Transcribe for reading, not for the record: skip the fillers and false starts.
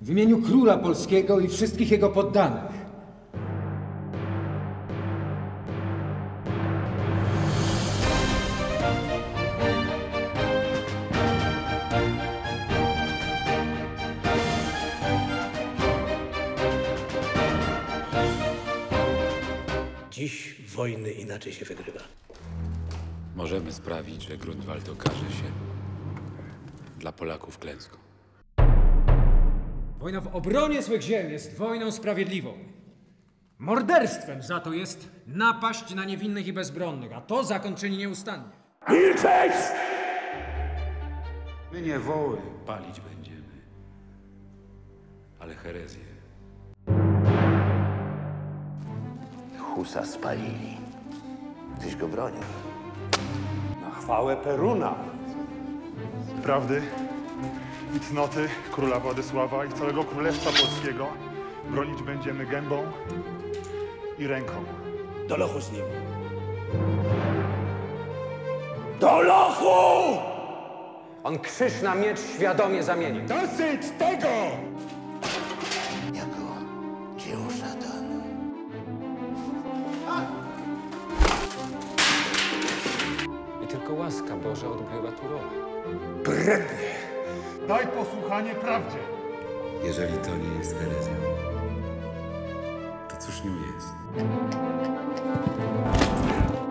W imieniu króla polskiego i wszystkich jego poddanych. Dziś wojny inaczej się wygrywa. Możemy sprawić, że Grunwald okaże się dla Polaków klęską. Wojna w obronie swych ziem jest wojną sprawiedliwą. Morderstwem za to jest napaść na niewinnych i bezbronnych, a to zakon czyni nieustannie. Milczeć! My nie woły palić będziemy, ale herezję. Husa spalili. Tyś go bronił. Na chwałę Peruna. Prawdy i cnoty króla Władysława i całego Królestwa Polskiego bronić będziemy gębą i ręką. Do lochu z nim. Do lochu! On krzyż na miecz świadomie zamienił. Dosyć tego! Jako dzieło szatan. I tylko łaska Boża odgrywa tu rolę. Brednie! Daj posłuchanie prawdzie. Jeżeli to nie jest herezją, to cóż nią jest?